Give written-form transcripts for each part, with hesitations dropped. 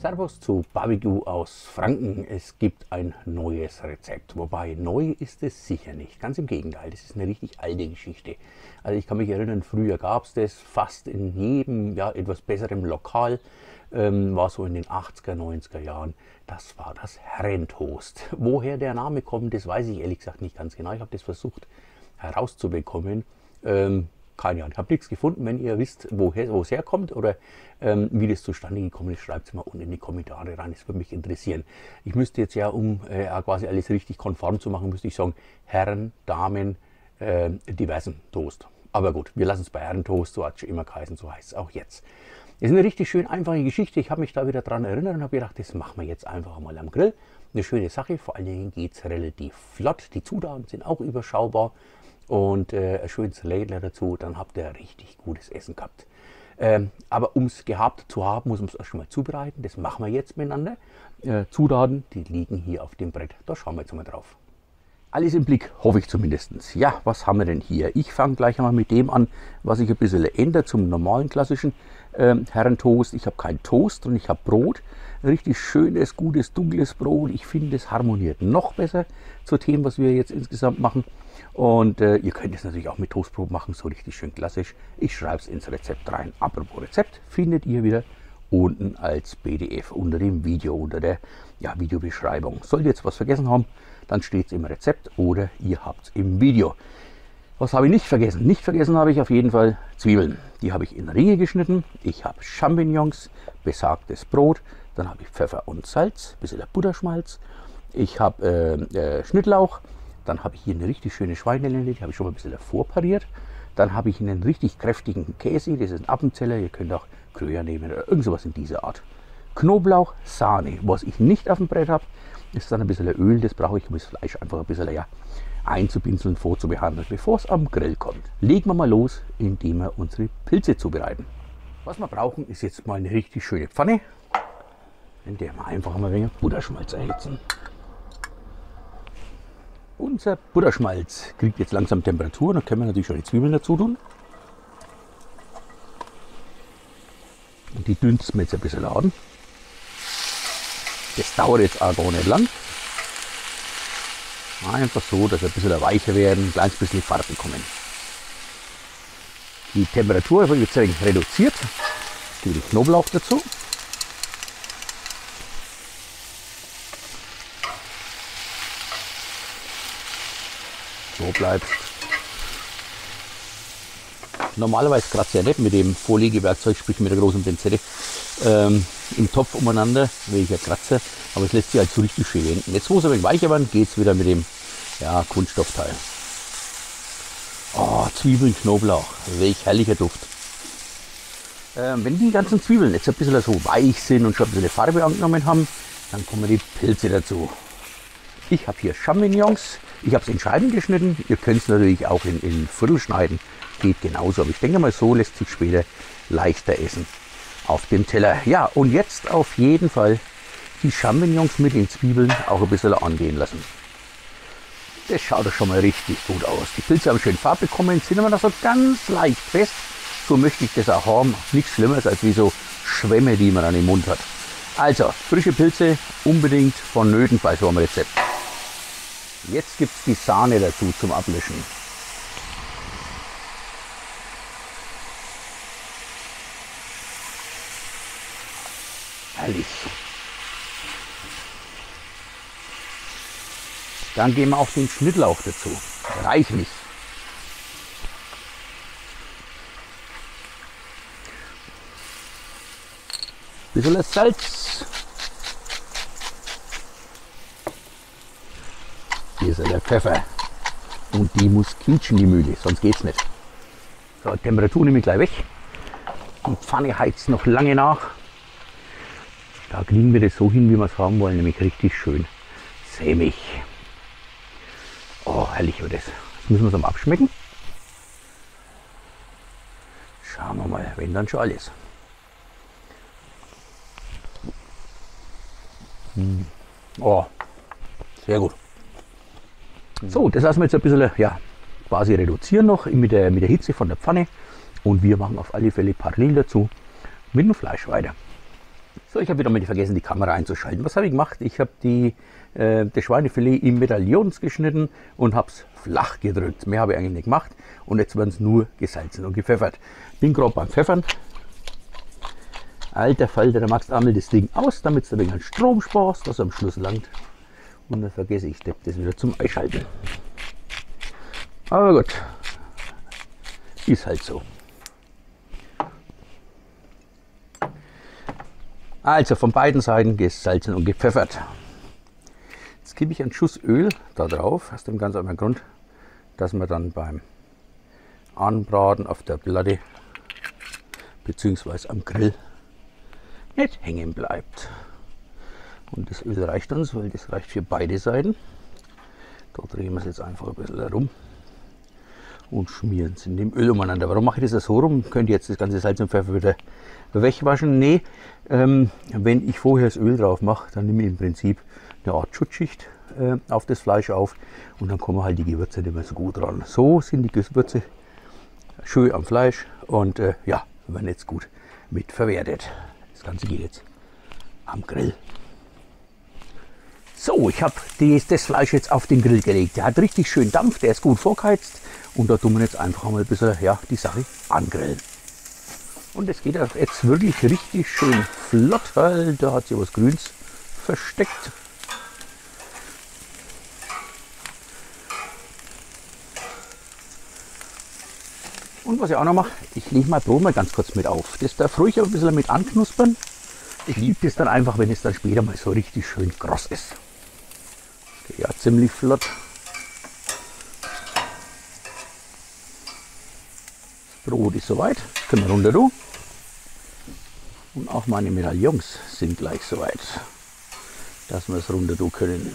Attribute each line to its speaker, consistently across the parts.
Speaker 1: Servus zu Barbecue aus Franken. Es gibt ein neues Rezept. Wobei neu ist es sicher nicht. Ganz im Gegenteil, das ist eine richtig alte Geschichte. Also ich kann mich erinnern, früher gab es das fast in jedem etwas besserem Lokal. War so in den 80er, 90er Jahren. Das war das Herrentoast. Woher der Name kommt, das weiß ich ehrlich gesagt nicht ganz genau. Ich habe das versucht herauszubekommen. Keine Ahnung, ich habe nichts gefunden. Wenn ihr wisst, wo es herkommt oder wie das zustande gekommen ist, schreibt es mal unten in die Kommentare rein. Das würde mich interessieren. Ich müsste jetzt ja, um quasi alles richtig konform zu machen, müsste ich sagen Herren, Damen, diversen Toast. Aber gut, wir lassen es bei Herrentoast, so hat es schon immer geheißen, so heißt es auch jetzt. Es ist eine richtig schön einfache Geschichte. Ich habe mich da wieder dran erinnert und habe gedacht, das machen wir jetzt einfach mal am Grill. Eine schöne Sache, vor allen Dingen geht es relativ flott. Die Zutaten sind auch überschaubar. Und ein schönes Lädler dazu, dann habt ihr richtig gutes Essen gehabt. Aber um es gehabt zu haben, muss man es erst schon mal zubereiten. Das machen wir jetzt miteinander. Zutaten, die liegen hier auf dem Brett. Da schauen wir jetzt mal drauf. Alles im Blick, hoffe ich zumindest. Ja, was haben wir denn hier? Ich fange gleich einmal mit dem an, was ich ein bisschen ändere zum normalen klassischen Herrentoast. Ich habe keinen Toast und ich habe Brot. Richtig schönes, gutes, dunkles Brot. Ich finde, es harmoniert noch besser zu dem, was wir jetzt insgesamt machen. Und ihr könnt es natürlich auch mit Toastbrot machen, so richtig schön klassisch. Ich schreibe es ins Rezept rein. Apropos Rezept, findet ihr wieder unten als PDF unter dem Video, unter der Videobeschreibung. Sollt ihr jetzt was vergessen haben, dann steht es im Rezept oder ihr habt es im Video. Was habe ich nicht vergessen? Nicht vergessen habe ich auf jeden Fall Zwiebeln. Die habe ich in Ringe geschnitten. Ich habe Champignons, besagtes Brot. Dann habe ich Pfeffer und Salz, ein bisschen Butterschmalz. Ich habe Schnittlauch. Dann habe ich hier eine richtig schöne Schweinelende, die habe ich schon mal ein bisschen davor pariert. Dann habe ich einen richtig kräftigen Käse, das ist ein Appenzeller. Ihr könnt auch Gruyère nehmen oder irgend sowas in dieser Art. Knoblauch, Sahne. Was ich nicht auf dem Brett habe, ist dann ein bisschen Öl. Das brauche ich, um das Fleisch einfach ein bisschen einzupinseln, vorzubehandeln, bevor es am Grill kommt. Legen wir mal los, indem wir unsere Pilze zubereiten. Was wir brauchen, ist jetzt mal eine richtig schöne Pfanne, in der wir einfach mal ein wenig Butterschmalz erhitzen. Unser Butterschmalz kriegt jetzt langsam Temperatur, dann können wir natürlich schon die Zwiebeln dazu tun. Und die dünsten wir jetzt ein bisschen an. Das dauert jetzt auch gar nicht lang. Einfach so, dass wir ein bisschen weicher werden, ein kleines bisschen Farbe bekommen. Die Temperatur wird jetzt reduziert. Ich gebe den Knoblauch dazu. So bleibst. Normalerweise kratze ich ja nicht mit dem Vorlegewerkzeug, sprich mit der großen Pinzette, im Topf umeinander, wenn ich ja kratze, aber es lässt sich halt so richtig schön wenden. Jetzt, wo es aber weicher werden, geht es wieder mit dem Kunststoffteil. Oh, Zwiebeln, Knoblauch, welch herrlicher Duft. Wenn die ganzen Zwiebeln jetzt ein bisschen so weich sind und schon ein bisschen Farbe angenommen haben, dann kommen die Pilze dazu. Ich habe hier Champignons, ich habe es in Scheiben geschnitten, ihr könnt es natürlich auch in Viertel schneiden, geht genauso, aber ich denke mal, so lässt sich später leichter essen auf dem Teller. Ja, und jetzt auf jeden Fall die Champignons mit den Zwiebeln auch ein bisschen angehen lassen. Das schaut doch schon mal richtig gut aus. Die Pilze haben schön Farbe bekommen, sind aber noch so ganz leicht fest. So möchte ich das auch haben. Nichts Schlimmeres als wie so Schwämme, die man an im Mund hat. Also, frische Pilze unbedingt vonnöten bei so einem Rezept. Jetzt gibt es die Sahne dazu zum Ablöschen. Herrlich. Dann geben wir auch den Schnittlauch dazu. Reichlich. Bisschen Salz. Hier ist der Pfeffer. Und die muss quietschen, die Mühle, sonst geht's nicht. So, Temperatur nehme ich gleich weg. Die Pfanne heizt noch lange nach. Da kriegen wir das so hin, wie wir es haben wollen, nämlich richtig schön sämig. Oh, herrlich wird das. Jetzt müssen wir es am Abschmecken. Schauen wir mal, wenn dann schon alles. Oh, sehr gut. So, das lassen wir jetzt ein bisschen quasi reduzieren noch mit der Hitze von der Pfanne. Und wir machen auf alle Fälle parallel dazu mit dem Fleisch weiter. So, ich habe wieder mal vergessen, die Kamera einzuschalten. Was habe ich gemacht? Ich habe das Schweinefilet in Medaillons geschnitten und habe es flach gedrückt. Mehr habe ich eigentlich nicht gemacht. Und jetzt werden es nur gesalzen und gepfeffert. Bin gerade beim Pfeffern. Alter Falter, da machst du einmal das Ding aus, damit du ein wenig Strom sparst, das am Schluss langt. Und dann vergesse ich das wieder zum Einschalten. Aber gut, ist halt so. Also von beiden Seiten gesalzen und gepfeffert. Jetzt gebe ich einen Schuss Öl da drauf, aus dem ganz anderen Grund, dass man dann beim Anbraten auf der Platte bzw. am Grill nicht hängen bleibt. Und das Öl reicht uns, weil das reicht für beide Seiten. Da drehen wir es jetzt einfach ein bisschen herum und schmieren es in dem Öl umeinander. Warum mache ich das so rum? Könnt ihr jetzt das ganze Salz und Pfeffer wieder wegwaschen? Nee, wenn ich vorher das Öl drauf mache, dann nehme ich im Prinzip eine Art Schutzschicht auf das Fleisch auf und dann kommen halt die Gewürze nicht mehr so gut ran. So sind die Gewürze schön am Fleisch und ja, werden jetzt gut mit verwertet. Das Ganze geht jetzt am Grill. So, ich habe das Fleisch jetzt auf den Grill gelegt. Der hat richtig schön Dampf, der ist gut vorgeheizt. Und da tun wir jetzt einfach mal ein bisschen die Sache angrillen. Und es geht auch jetzt wirklich richtig schön flott, weil da hat sich was Grünes versteckt. Und was ich auch noch mache, ich lege mein Brot mal ganz kurz mit auf. Das darf ruhig ein bisschen mit anknuspern. Ich liebe das dann einfach, wenn es dann später mal so richtig schön kross ist. Okay, ja, ziemlich flott. Das Brot ist soweit. Können wir runter tun. Und auch meine Medaillons sind gleich soweit, dass wir es runter tun können.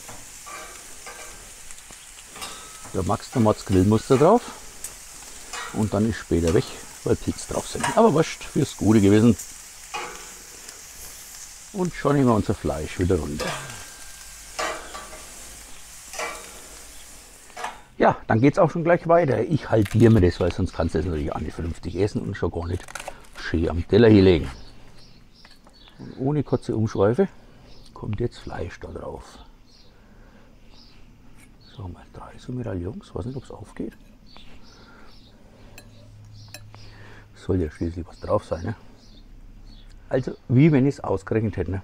Speaker 1: Da magst du mal das Grillmuster drauf. Und dann ist später weg, weil Pilze drauf sind. Aber wurscht, fürs Gute gewesen. Und schon nehmen wir unser Fleisch wieder runter. Ja, dann geht es auch schon gleich weiter. Ich halbiere mir das, weil sonst kannst du das natürlich auch nicht vernünftig essen und schon gar nicht schön am Teller hier legen. Und ohne kurze Umschweife kommt jetzt Fleisch da drauf. So, mal 3 so Medaillons. Weiß nicht, ob es aufgeht. Soll ja schließlich was drauf sein. Ne? Also, wie wenn ich es ausgerechnet hätte. Ne?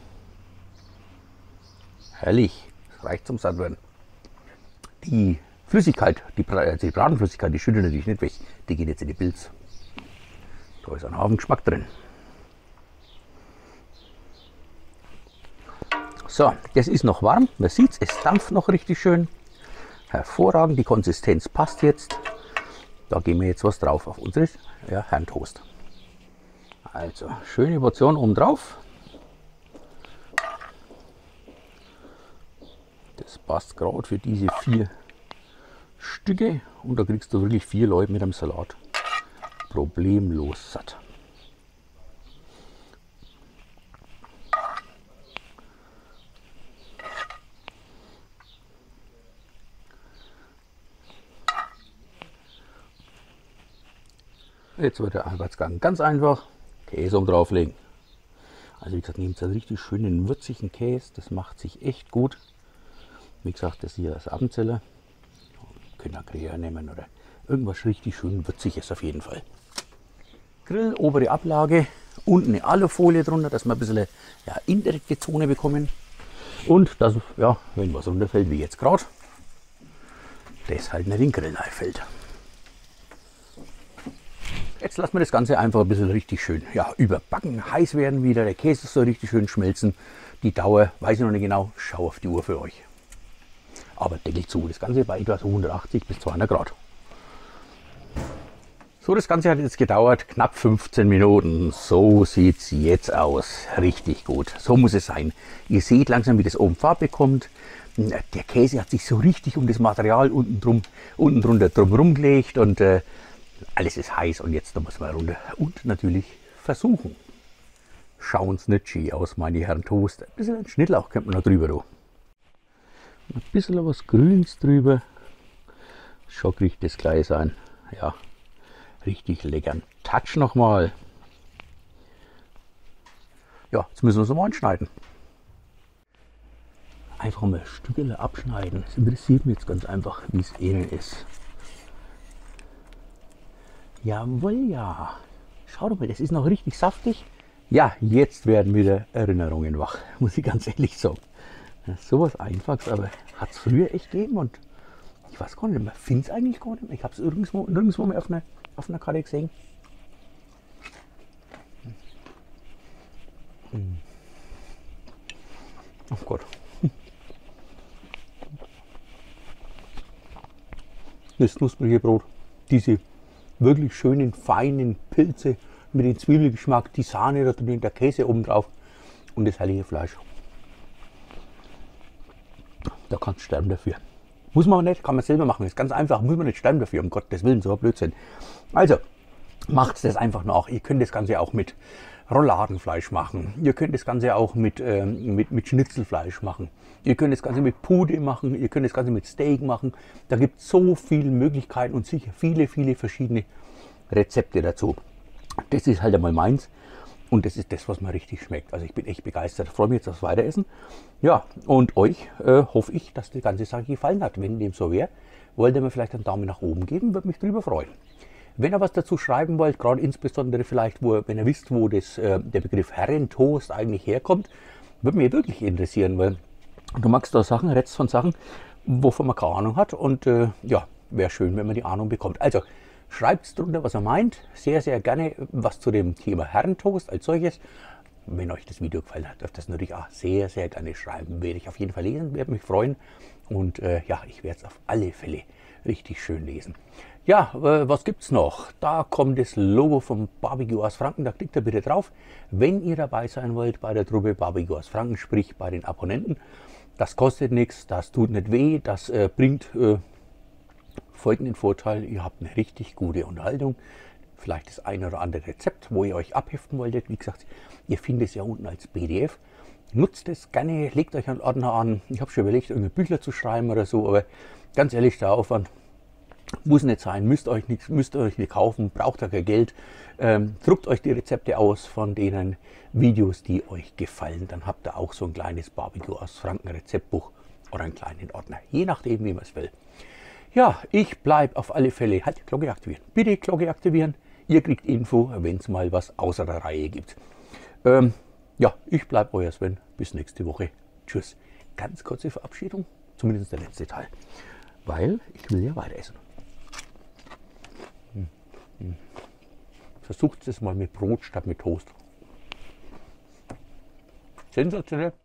Speaker 1: Herrlich, das reicht zum Sattwerden. Die Flüssigkeit, die Bratenflüssigkeit, die schüttet natürlich nicht weg. Die geht jetzt in die Pilz. Da ist ein Haufen Geschmack drin. So, das ist noch warm. Man sieht es dampft noch richtig schön. Hervorragend, die Konsistenz passt jetzt. Da geben wir jetzt was drauf auf unsere Herrentoast. Also, schöne Portion oben drauf. Das passt gerade für diese 4 Stücke. Und da kriegst du wirklich 4 Leute mit einem Salat problemlos satt. Jetzt wird der Arbeitsgang ganz einfach. Käse um drauflegen. Also wie gesagt, nehmt einen richtig schönen würzigen Käse. Das macht sich echt gut. Wie gesagt, das hier ist Appenzeller. Könnt ihr Gruyère nehmen oder irgendwas richtig schön würziges auf jeden Fall. Grill, obere Ablage, unten eine Alufolie drunter, dass wir ein bisschen indirekte Zone bekommen. Und dass, wenn was runterfällt, wie jetzt gerade, das halt nicht in den Grill einfällt. Jetzt lassen wir das Ganze einfach ein bisschen richtig schön überbacken, heiß werden wieder, der Käse soll richtig schön schmelzen. Die Dauer weiß ich noch nicht genau, schau auf die Uhr für euch. Aber Deckel zu, das Ganze bei etwa 180 bis 200 Grad. So, das Ganze hat jetzt gedauert knapp 15 Minuten. So sieht es jetzt aus. Richtig gut. So muss es sein. Ihr seht langsam, wie das oben Farbe bekommt. Der Käse hat sich so richtig um das Material unten drunter drum gelegt und alles ist heiß und jetzt muss man runter und natürlich versuchen. Schauen es nicht schön aus, meine Herren Toast. Ein bisschen Schnittlauch könnte man noch drüber tun. Ein bisschen was Grünes drüber. Schon kriegt das gleich sein. Ja, richtig leckeren Touch nochmal. Ja, jetzt müssen wir es mal anschneiden. Einfach mal Stücke abschneiden. Es interessiert mich jetzt ganz einfach, wie es innen ist. Jawohl, ja. Schau doch mal, das ist noch richtig saftig. Ja, jetzt werden wieder Erinnerungen wach, muss ich ganz ehrlich sagen. Sowas Einfaches, aber hat es früher echt gegeben und ich weiß gar nicht, man findet es eigentlich gar nicht mehr. Ich habe es nirgendwo mehr auf einer Karte gesehen. Oh Gott. Das knusprige Brot, diese wirklich schönen, feinen Pilze mit dem Zwiebelgeschmack, die Sahne da drin, der Käse oben drauf und das heilige Fleisch. Da kannst du sterben dafür. Muss man aber nicht, kann man selber machen, ist ganz einfach, muss man nicht sterben dafür, um Gottes Willen, so ein Blödsinn. Also, macht das einfach nach. Ihr könnt das Ganze auch mit Rouladenfleisch machen. Ihr könnt das Ganze auch mit Schnitzelfleisch machen. Ihr könnt das Ganze mit Pude machen. Ihr könnt das Ganze mit Steak machen. Da gibt es so viele Möglichkeiten und sicher viele, viele verschiedene Rezepte dazu. Das ist halt einmal meins. Und das ist das, was mir richtig schmeckt. Also ich bin echt begeistert. Freue mich jetzt aufs Weiteressen. Ja, und euch hoffe ich, dass die ganze Sache gefallen hat. Wenn dem so wäre, wollt ihr mir vielleicht einen Daumen nach oben geben, würde mich darüber freuen. Wenn ihr was dazu schreiben wollt, gerade insbesondere vielleicht, wenn ihr wisst, wo der Begriff Herrentoast eigentlich herkommt, würde mich wirklich interessieren, weil du magst da Sachen, redest von Sachen, wovon man keine Ahnung hat und ja, wäre schön, wenn man die Ahnung bekommt. Also schreibt drunter, was ihr meint, sehr, sehr gerne was zu dem Thema Herrentoast als solches. Wenn euch das Video gefallen hat, dürft ihr das natürlich auch sehr, sehr gerne schreiben. Werde ich auf jeden Fall lesen, werde mich freuen und ja, ich werde es auf alle Fälle richtig schön lesen. Ja, was gibt's noch? Da kommt das Logo vom Barbecue aus Franken, da klickt ihr bitte drauf, wenn ihr dabei sein wollt bei der Truppe Barbecue aus Franken, sprich bei den Abonnenten. Das kostet nichts, das tut nicht weh, das bringt folgenden Vorteil, ihr habt eine richtig gute Unterhaltung, vielleicht das ein oder andere Rezept, wo ihr euch abheften wolltet. Wie gesagt, ihr findet es ja unten als PDF. Nutzt es gerne, legt euch einen Ordner an. Ich habe schon überlegt, irgendeine Bücher zu schreiben oder so, aber ganz ehrlich, der Aufwand muss nicht sein, müsst euch nicht kaufen, braucht ihr kein Geld. Druckt euch die Rezepte aus von den Videos, die euch gefallen. Dann habt ihr auch so ein kleines Barbecue aus Franken Rezeptbuch oder einen kleinen Ordner, je nachdem, wie man es will. Ja, ich bleibe auf alle Fälle. Halt, die Glocke aktivieren. Bitte Glocke aktivieren. Ihr kriegt Info, wenn es mal was außer der Reihe gibt. Ja, ich bleibe euer Sven. Bis nächste Woche. Tschüss. Ganz kurze Verabschiedung, zumindest der letzte Teil, weil ich will ja weiter essen. Versucht es mal mit Brot statt mit Toast. Sensationell.